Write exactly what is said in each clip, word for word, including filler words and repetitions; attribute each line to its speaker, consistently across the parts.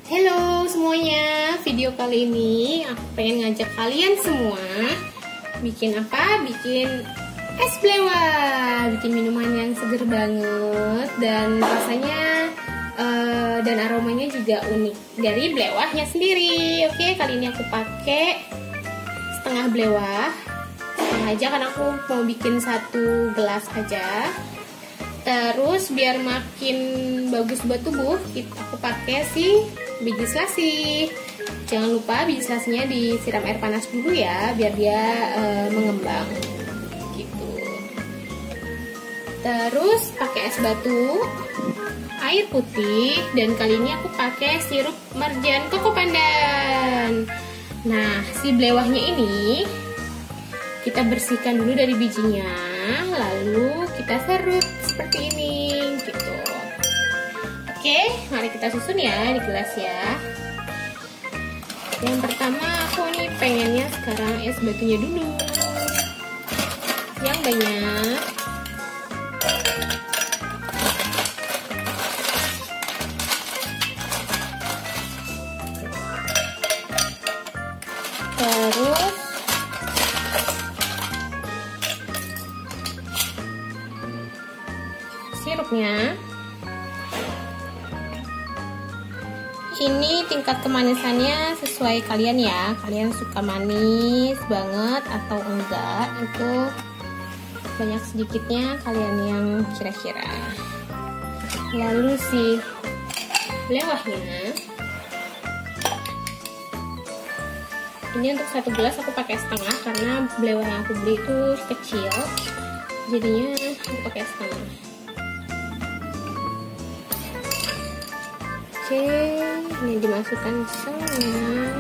Speaker 1: Halo semuanya, video kali ini aku pengen ngajak kalian semua bikin apa? Bikin es blewah, bikin minuman yang seger banget dan rasanya uh, dan aromanya juga unik dari blewahnya sendiri. Oke, kali ini aku pakai setengah blewah, setengah aja karena aku mau bikin satu gelas aja. Terus biar makin bagus buat tubuh, aku pakai si biji selasih. Jangan lupa biji selasihnya disiram air panas dulu ya, biar dia e, mengembang gitu. Terus pakai es batu, air putih, dan kali ini aku pakai sirup marjan koko pandan. Nah, si blewahnya ini kita bersihkan dulu dari bijinya, lalu kita serut seperti ini gitu. Oke, mari kita susun ya di gelas ya. Yang pertama aku nih pengennya sekarang es batunya dulu yang banyak. Terus sirupnya. Ini tingkat kemanisannya sesuai kalian ya. Kalian suka manis banget atau enggak, itu banyak sedikitnya kalian yang kira-kira. Lalu si blewahnya, ini untuk satu gelas aku pakai setengah karena blewah yang aku beli itu kecil, jadinya aku pakai setengah. Oke, ini dimasukkan semua.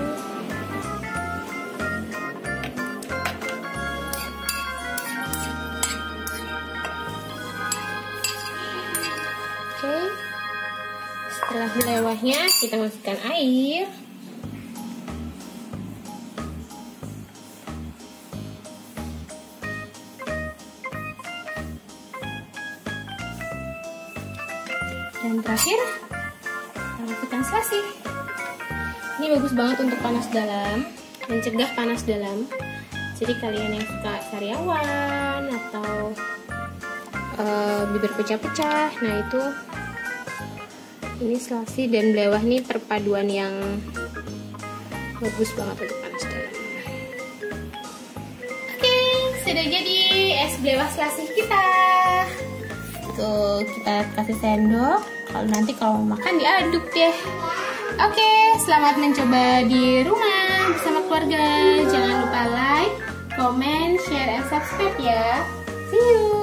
Speaker 1: Oke, setelah blewahnya kita masukkan air. Dan terakhir masukkan selasih. Ini bagus banget untuk panas dalam, mencegah panas dalam. Jadi kalian yang suka sariawan atau uh, bibir pecah-pecah, nah itu ini selasih dan blewah nih perpaduan yang bagus banget untuk panas dalam. Oke, sudah jadi es blewah selasih kita. Tuh, kita kasih sendok. Kalau nanti kalau mau makan diaduk deh. Oke, selamat mencoba di rumah bersama keluarga. Jangan lupa like, comment, share, and subscribe ya. See you.